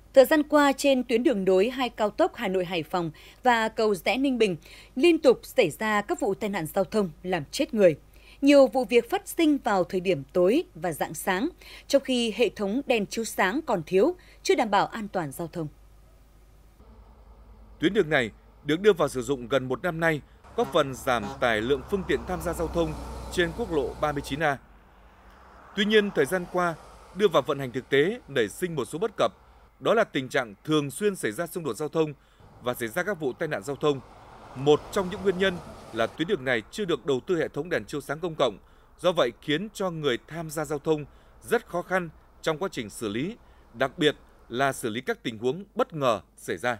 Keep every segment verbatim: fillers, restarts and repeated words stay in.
Thời gian qua, trên tuyến đường nối hai cao tốc Hà Nội - Hải Phòng và cầu Giẽ - Ninh Bình, liên tục xảy ra các vụ tai nạn giao thông làm chết người. Nhiều vụ việc phát sinh vào thời điểm tối và rạng sáng, trong khi hệ thống đèn chiếu sáng còn thiếu, chưa đảm bảo an toàn giao thông. Tuyến đường này được đưa vào sử dụng gần một năm nay, góp phần giảm tải lượng phương tiện tham gia giao thông trên quốc lộ ba mươi chín A. Tuy nhiên, thời gian qua, đưa vào vận hành thực tế nảy sinh một số bất cập, đó là tình trạng thường xuyên xảy ra xung đột giao thông và xảy ra các vụ tai nạn giao thông. Một trong những nguyên nhân là tuyến đường này chưa được đầu tư hệ thống đèn chiếu sáng công cộng, do vậy khiến cho người tham gia giao thông rất khó khăn trong quá trình xử lý, đặc biệt là xử lý các tình huống bất ngờ xảy ra.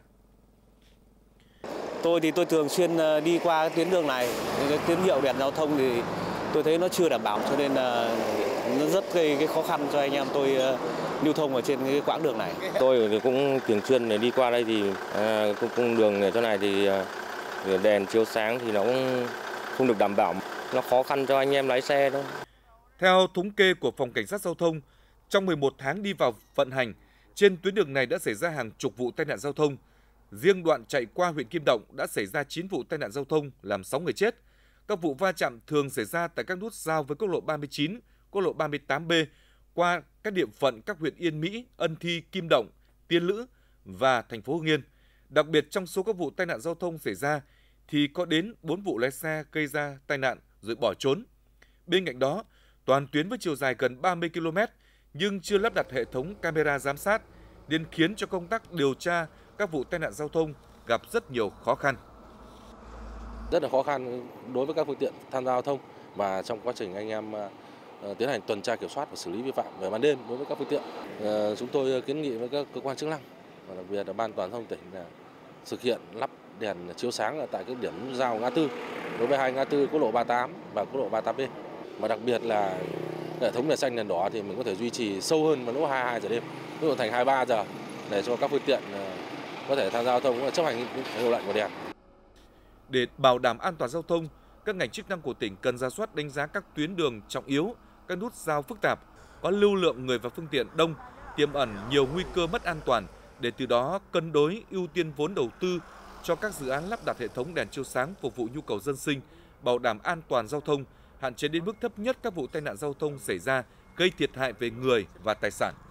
Tôi thì tôi thường xuyên đi qua cái tuyến đường này, cái tín hiệu đèn giao thông thì tôi thấy nó chưa đảm bảo, cho nên là nó rất gây cái khó khăn cho anh em tôi lưu thông ở trên cái quãng đường này. Tôi thì cũng thường xuyên để đi qua đây thì à, cung đường ở chỗ này thì à, đèn chiếu sáng thì nó cũng không được đảm bảo, nó khó khăn cho anh em lái xe thôi. Theo thống kê của Phòng Cảnh sát Giao thông, trong mười một tháng đi vào vận hành, trên tuyến đường này đã xảy ra hàng chục vụ tai nạn giao thông. Riêng đoạn chạy qua huyện Kim Động đã xảy ra chín vụ tai nạn giao thông làm sáu người chết. Các vụ va chạm thường xảy ra tại các nút giao với quốc lộ ba mươi chín, quốc lộ ba mươi tám B qua các địa phận các huyện Yên Mỹ, Ân Thi, Kim Động, Tiên Lữ và thành phố Hưng Yên. Đặc biệt trong số các vụ tai nạn giao thông xảy ra thì có đến bốn vụ lái xe gây ra tai nạn rồi bỏ trốn. Bên cạnh đó, toàn tuyến với chiều dài gần ba mươi ki lô mét nhưng chưa lắp đặt hệ thống camera giám sát nên khiến cho công tác điều tra các vụ tai nạn giao thông gặp rất nhiều khó khăn. Rất là khó khăn đối với các phương tiện tham gia giao thông và trong quá trình anh em uh, tiến hành tuần tra kiểm soát và xử lý vi phạm về ban đêm đối với các phương tiện. Uh, chúng tôi kiến nghị với các cơ quan chức năng và đặc biệt là Ban An toàn giao thông tỉnh là thực hiện lắp đèn chiếu sáng ở tại các điểm giao ngã tư đối với hai ngã tư quốc lộ ba mươi tám và quốc lộ ba mươi tám B. Và đặc biệt là hệ thống đèn xanh đèn đỏ thì mình có thể duy trì sâu hơn vào lúc hai mươi hai giờ đêm, ví dụ thành hai mươi ba giờ để cho các phương tiện có thể tham gia giao thông cũng chấp hành hiệu lệnh của đèn. Để bảo đảm an toàn giao thông, các ngành chức năng của tỉnh cần rà soát đánh giá các tuyến đường trọng yếu, các nút giao phức tạp, có lưu lượng người và phương tiện đông, tiềm ẩn nhiều nguy cơ mất an toàn để từ đó cân đối ưu tiên vốn đầu tư cho các dự án lắp đặt hệ thống đèn chiếu sáng phục vụ nhu cầu dân sinh, bảo đảm an toàn giao thông, hạn chế đến mức thấp nhất các vụ tai nạn giao thông xảy ra gây thiệt hại về người và tài sản.